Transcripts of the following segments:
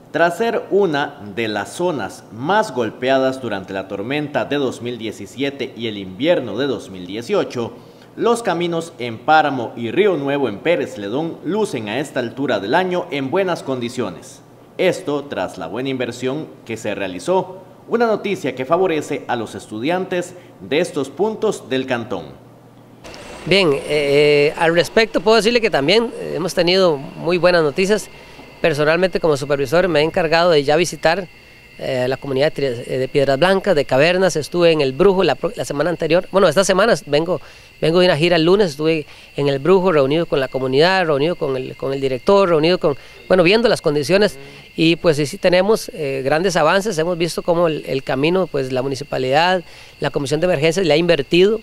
Tras ser una de las zonas más golpeadas durante la tormenta de 2017 y el invierno de 2018, los caminos en Páramo y Río Nuevo en Pérez Ledón lucen a esta altura del año en buenas condiciones. Esto tras la buena inversión que se realizó, una noticia que favorece a los estudiantes de estos puntos del cantón. Bien, al respecto puedo decirle que también hemos tenido muy buenas noticias. Personalmente como supervisor me he encargado de ya visitar la comunidad de Piedras Blancas, de Cavernas. Estuve en el Brujo la semana anterior, bueno, estas semanas vengo de una gira el lunes, estuve en el Brujo reunido con la comunidad, reunido con el director, viendo las condiciones, y pues sí tenemos grandes avances. Hemos visto cómo el camino, pues la municipalidad, la comisión de emergencias le ha invertido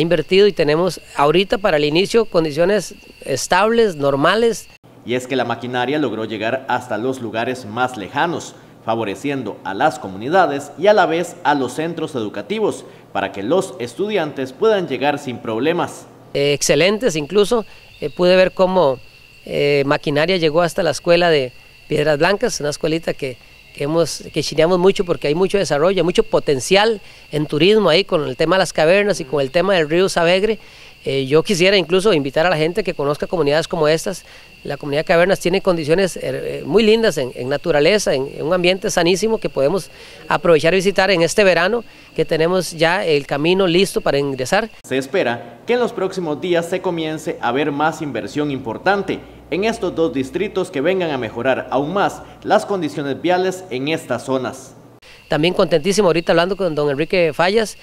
y tenemos ahorita para el inicio condiciones estables, normales. Y es que la maquinaria logró llegar hasta los lugares más lejanos, favoreciendo a las comunidades y a la vez a los centros educativos para que los estudiantes puedan llegar sin problemas. Excelentes, incluso pude ver cómo maquinaria llegó hasta la escuela de Piedras Blancas, una escuelita que chineamos mucho porque hay mucho desarrollo, hay mucho potencial en turismo ahí con el tema de las cavernas y con el tema del río Savegre. Yo quisiera incluso invitar a la gente que conozca comunidades como estas. La comunidad de Cavernas tiene condiciones muy lindas en naturaleza, en un ambiente sanísimo que podemos aprovechar y visitar en este verano, que tenemos ya el camino listo para ingresar. Se espera que en los próximos días se comience a ver más inversión importante en estos dos distritos que vengan a mejorar aún más las condiciones viales en estas zonas. También contentísimo ahorita hablando con don Enrique Fallas,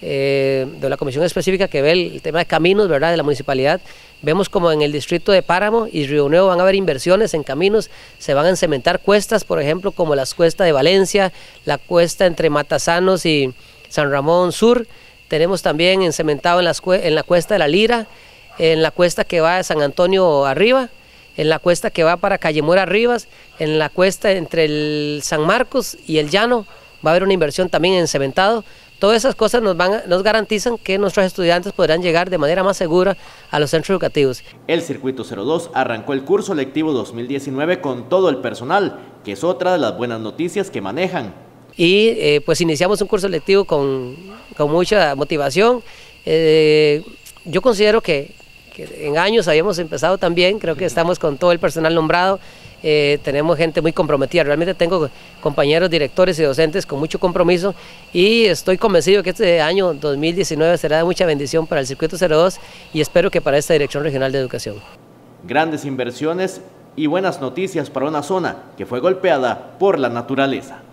de la comisión específica que ve el tema de caminos, ¿verdad?, de la municipalidad. Vemos como en el distrito de Páramo y Río Nuevo van a haber inversiones en caminos, se van a encementar cuestas, por ejemplo, como las cuestas de Valencia, la cuesta entre Matasanos y San Ramón Sur. Tenemos también encementado en la cuesta de La Lira, en la cuesta que va de San Antonio arriba, en la cuesta que va para Callemora Arribas, en la cuesta entre el San Marcos y el Llano va a haber una inversión también en cementado. Todas esas cosas nos garantizan que nuestros estudiantes podrán llegar de manera más segura a los centros educativos. El Circuito 02 arrancó el curso lectivo 2019 con todo el personal, que es otra de las buenas noticias que manejan. Y pues iniciamos un curso lectivo con mucha motivación. Yo considero que en años habíamos empezado también, creo que estamos con todo el personal nombrado. Tenemos gente muy comprometida, realmente tengo compañeros directores y docentes con mucho compromiso y estoy convencido que este año 2019 será de mucha bendición para el Circuito 02 y espero que para esta Dirección Regional de Educación. Grandes inversiones y buenas noticias para una zona que fue golpeada por la naturaleza.